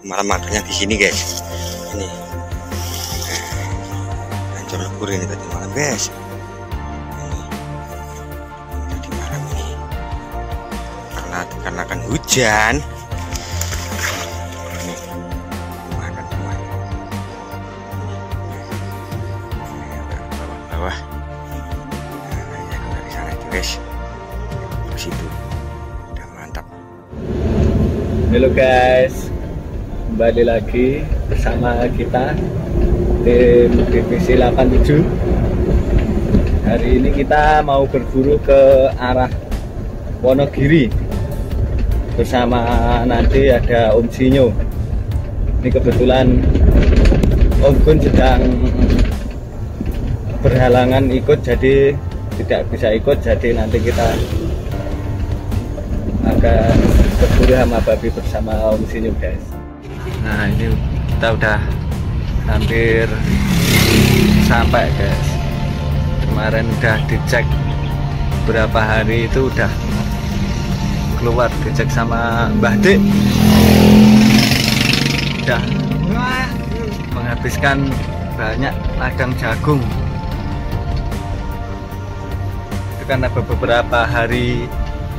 malam makannya di sini guys. Ini hancur lebur ini tadi malam guys. Ini tadi malam ini karena akan hujan. Ini makan semuanya. Bawah-bawah. Nah, ya dari sana itu guys. Di situ. Udah mantap. Halo guys, kembali lagi bersama kita tim divisi 87. Hari ini kita mau berburu ke arah Wonogiri bersama nanti ada Om Sinyo. Ini kebetulan Om Gun sedang berhalangan ikut, jadi tidak bisa ikut, jadi nanti kita akan berburu hama babi bersama Om Sinyo guys. Nah ini kita udah hampir sampai guys. Kemarin udah dicek berapa hari itu udah keluar, dicek sama Mbah Dik, udah menghabiskan banyak ladang jagung. Itu kan ada beberapa hari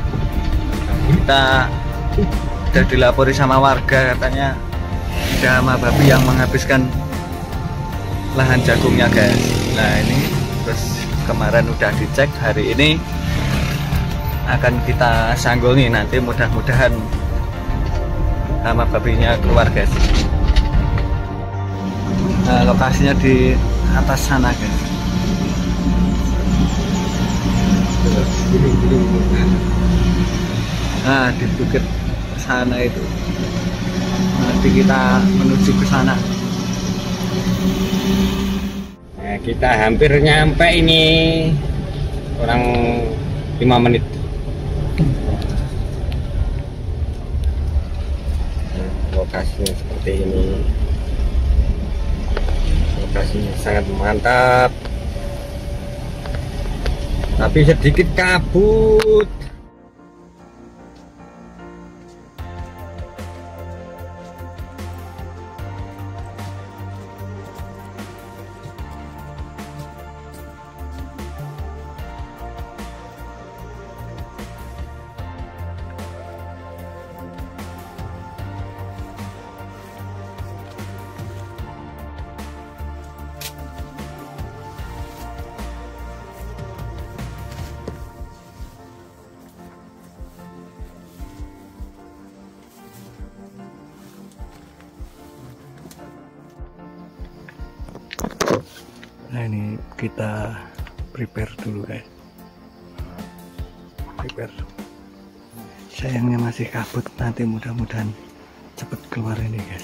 kita udah dilapori sama warga, katanya ada hama babi yang menghabiskan lahan jagungnya guys. Nah ini terus kemarin udah dicek, hari ini akan kita sanggulnya, nanti mudah-mudahan hama babinya keluar guys. Nah, lokasinya di atas sana guys. Nah di bukit sana itu, nanti kita menuju ke sana. Nah, kita hampir nyampe ini, kurang 5 menit. Nah, lokasinya seperti ini. Lokasinya sangat mantap, tapi sedikit kabut. Nah ini kita prepare dulu guys, prepare. Sayangnya masih kabut, nanti mudah-mudahan cepet keluar ini guys.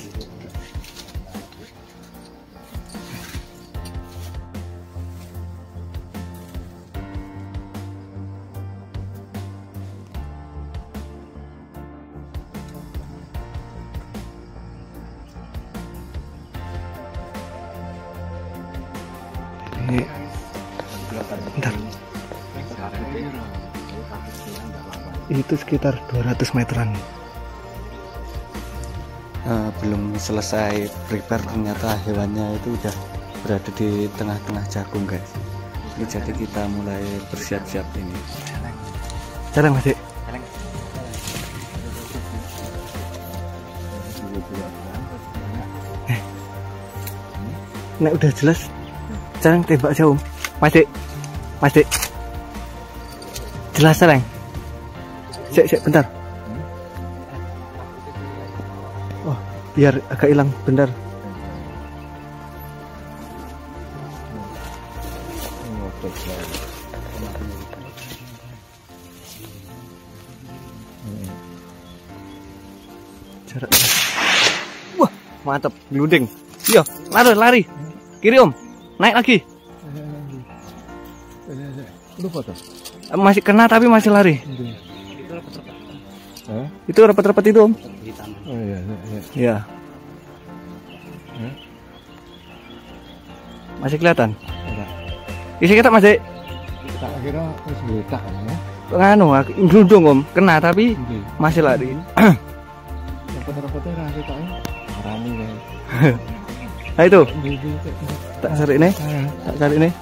Ini bentar, itu sekitar 200 meteran. Belum selesai prepare, ternyata hewannya itu udah berada di tengah-tengah jagung guys. Ini jadi kita mulai bersiap-siap ini. Jarang masih. Nah udah jelas. Jarang tembak jauh, Mas Dik, jelas sereng. Sik, bentar. Oh, biar agak hilang, bentar. Jarak. Wah, mantap, geluding. Iya, lari. Kiri Om. Naik lagi. Masih kena tapi masih lari. Itu rapat-rapat itu Om. Oh iya. Iya. Masih kelihatan? Isi kita masih. Tak kira wis meledak ya. Nganu, gludung Om, kena tapi masih lari. Rapat-rapatnya ra ketoke. Nah itu. Tak cari ini. Tak cari ini.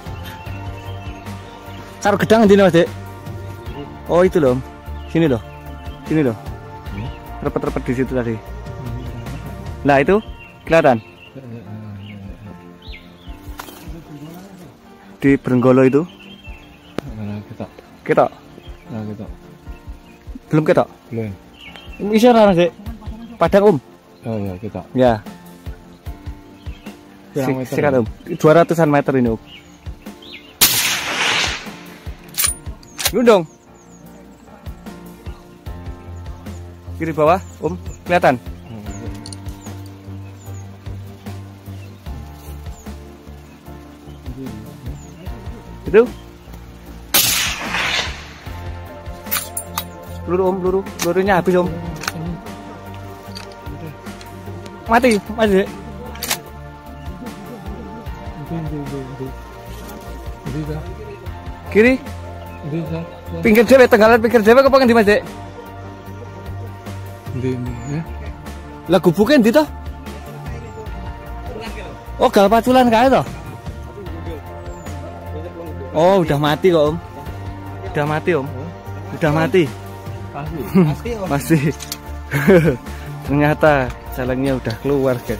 Karo gedang ndi Mas, Dik? Oh, itu loh. Sini loh. Sini loh. Repet-repet di situ tadi. Nah, itu kelihatan. Di Brenggolo itu. Ketok. Belum ketok? Belum. Bisa ora, Dik? Padang, Oh iya, ketok. Ya. Sikat, 200-an meter ini, Lundong. Kiri bawah, kelihatan. Itu. Pelurunya habis, Mati. Kiri. Pinggir dewe, tenggalan pinggir dewe apa ngendi Mas, Dik? Lah gubuke endi to? Oh, gal paculan kae to? Oh, udah mati kok, Udah mati, Udah mati. Masih. Ternyata celengnya udah keluar, guys.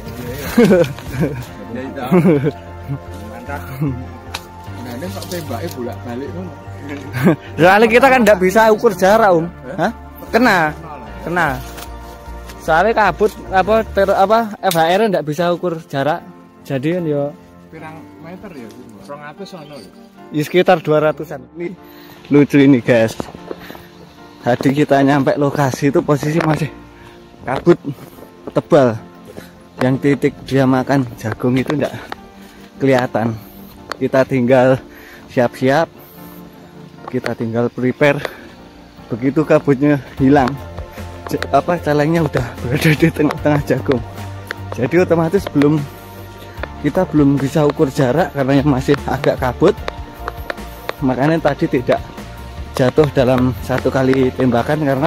Mantap. Nah, ini kok tembaknya bolak-balik kan? Soalnya kita kan nggak bisa ukur jarak, Hah? Kena. Soalnya kabut FHR nggak bisa ukur jarak. Jadi kan yo. Pirang meter ya? 200 sono. Ya sekitar 200-an. Ini lucu ini, guys. Tadi kita nyampe lokasi itu posisi masih kabut tebal. Yang titik dia makan jagung itu enggak kelihatan. Kita tinggal siap-siap. Kita tinggal prepare. Begitu kabutnya hilang, celengnya udah berada di tengah-tengah jagung. Jadi otomatis kita belum bisa ukur jarak karena masih agak kabut. Makanya tadi tidak jatuh dalam satu kali tembakan karena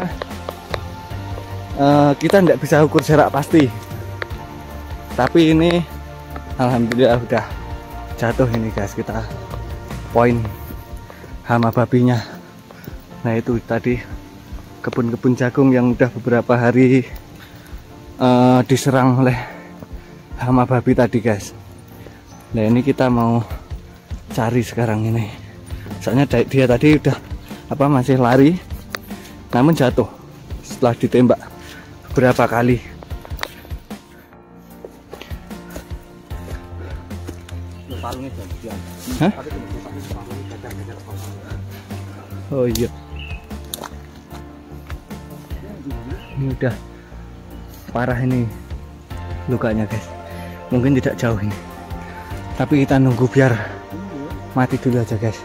kita tidak bisa ukur jarak pasti. Tapi ini alhamdulillah udah jatuh ini, guys. Kita poin hama babinya. Nah, itu tadi kebun-kebun jagung yang udah beberapa hari diserang oleh hama babi tadi, guys. Nah, ini kita mau cari sekarang ini. Soalnya dia tadi udah masih lari, namun jatuh setelah ditembak beberapa kali. Hah? Oh iya. Ini udah parah ini lukanya, guys. Mungkin tidak jauh ini. Tapi kita nunggu biar mati dulu aja, guys.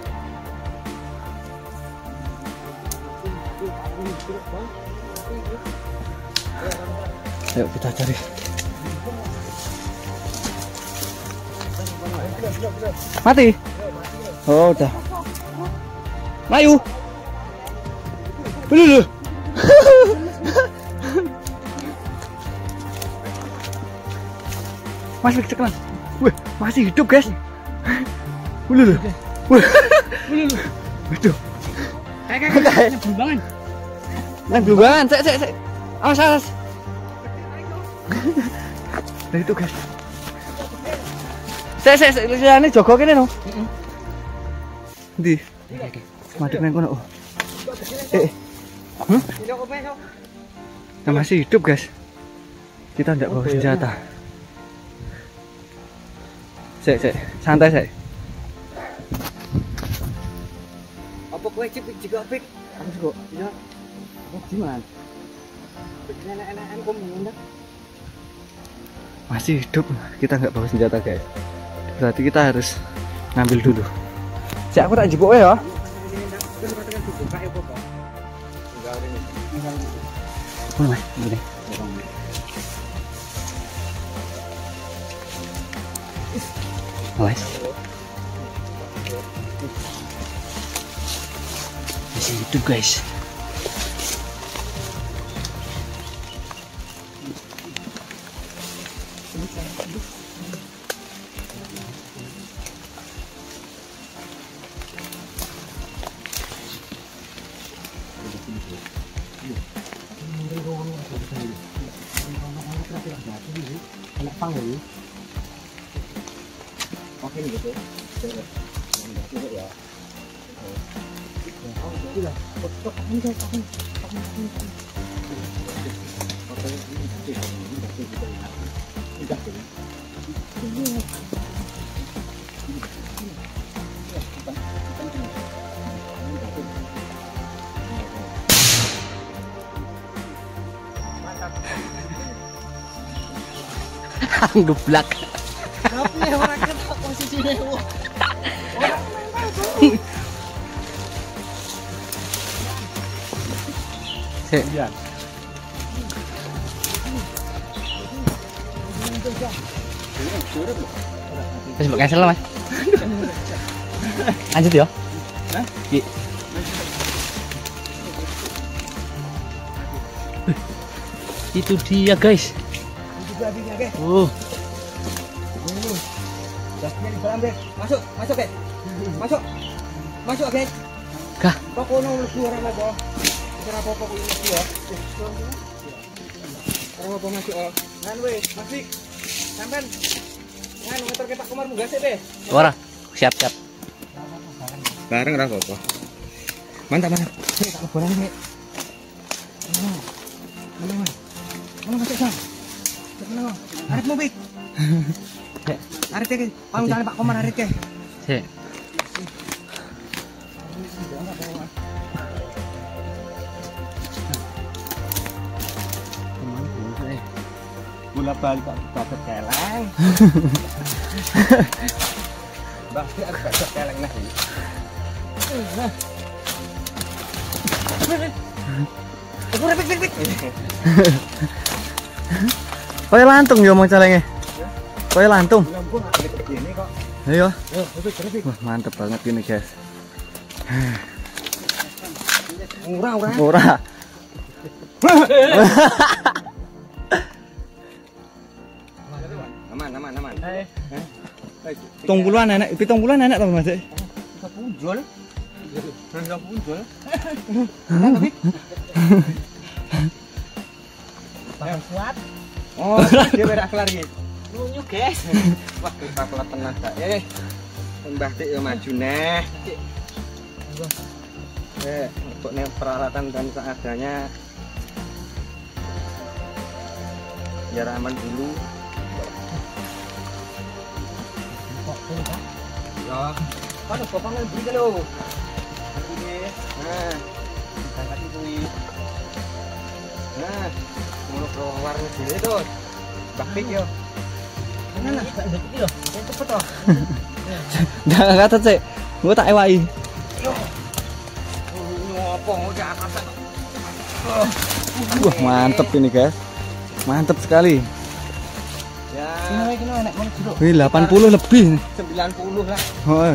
Ayo kita cari. Mati? Oh, udah. Mayu. Dulu. Masih ceklan. Wih, masih hidup, guys. Dulu. Hidup. Kayak blubangan. Main blubangan. Cek. Awas. Nah itu, guys. Saya ini jogo kene no. Ndi? Madep nang kono. Nah, masih hidup, guys. Kita enggak bawa senjata. Sek, santai, Sek. Apa kowe juga pik? Aku kok. Ya. Oh, gimana? Enak-enakan kok mendak. Masih hidup, kita nggak bawa senjata, guys. Berarti kita harus ngambil dulu. Cek aku tak jebuk ya. Ini. Awas. Masih hidup, guys. Geblak. Tapi orang ketok posisinya. Iya. Wis mbok cancel Mas. Lanjut ya. Hah? Iya. Itu dia guys. Gasnya di dalam, Bek. Masuk, masuk, Bek. Masuk. Masuk, Bek. Kah? Kok kono mlebu ora apa? Ora apa-apa kuwi mlebu ya. Ora apa masuk, oh. Ngan weh, Masik. Sampean ngan ngeterke Pak Komar munggah sik, Bek. Ora. Siap-siap. Bareng ora apa-apa. Mantap, mantap. Sik, tak leboran, Bek. Mana, Mas? Mana masuk, Sam? Mana? Arepmu, Bek. Arit ke, kalau misalnya Pak Komar arit ke. Sik. Bola balik kok dapat keleng. Bakti ada dapat keleng nah. Kaya lantung yo mau calenge. Kaya lantung. Ini kok. Ayo. Yo, Wah, mantep banget ini, guys. Murah. Ora. Aman. 70-an enak, 70-an enak to, Mas? Bisa punjul. Bisa punjul. Bang kuat. Oh, dia berak kelar iki. Nunyu, guys. Wah, kita pelat tenan tak. Mbah Dik yo maju neh. Untuk peralatan dan seadanya biar aman dulu. Ya, kan potongan beli lho. Nah, angkat itu. Nah, mau keluar dulu itu. Baktik yo. Mana? Baktik yo. Cepet toh. Jangan kata sih, gua tak ewai. Ngopo udah atas. Wah, mantep ini, guys. Mantep sekali. Ya. Kino enak mana dulu? Wih, 80 lebih. 90 lah. Oh.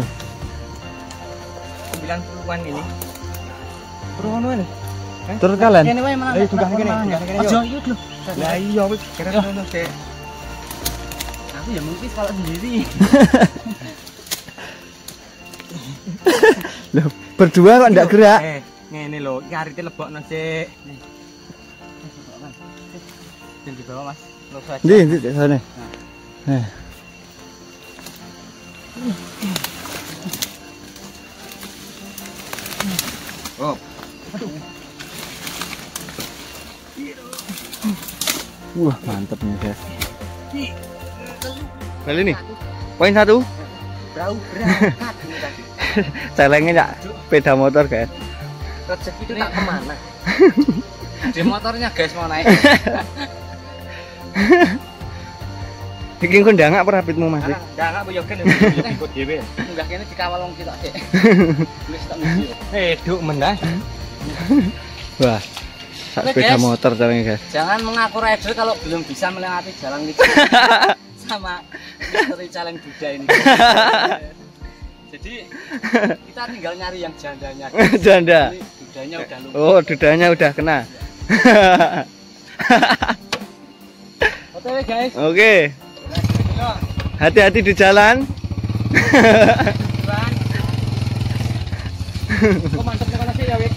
90-an ini. Prono ini. Turun kalian. Kene wae malah. Ayo tunggah kene. Aja yuk lho. Lah iya wis kira ngono sik. Aku ya mungkin kalau sendiri. Loh, berdua kok enggak gerak? Ngene lho, iki arite lebokno sik. Dan di bawah Mas. Lo saja. Ndi sana. Oh. Wah, mantep nih, guys. Kali ini. Poin 1. Brau berangkat. Celengnya enggak sepeda motor, guys. Rezeki itu tak kemana? Di motornya guys mau naik. Bikin kondang apa rapidmu, Mas? Enggak boyoken ikut dhewe. Enggak kene dikawal wong kita sik. Wis tak ngerti. Duk mendah. Wah. Sak sepeda motor celengnya, guys. Jangan mengaku rider kalau belum bisa melewati jalan itu. Sama misteri challenge Buddha ini. Jadi kita tinggal nyari yang jandanya. Janda. Dudanya udah lumpuh. Oh, dudanya udah kena. Oke guys. Oke. Hati-hati di jalan. Kok mantep nih sih ya, Wik?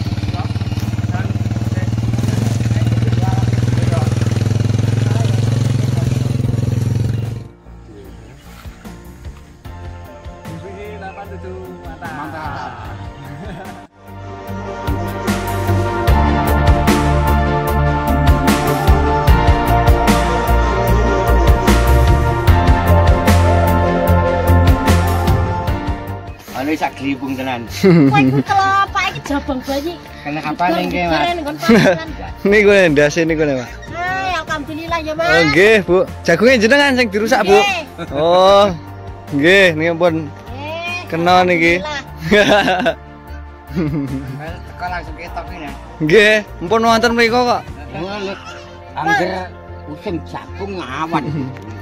Anu sak glibung tenan. Kowe iku kelapa iki jabang bayi. Kena kapan ning kene, Mas? Ini gue ndase niku nih, Mas. Hai, alhamdulillah ya, Mas. Oh, nggih, Bu. Jagungnya jenengan sing dirusak, Bu. Oh. Nggih, niki pun kena niki. Teko langsung ketok ini. Nggih, mpun wonten mriku kok. Angger musim jagung awan.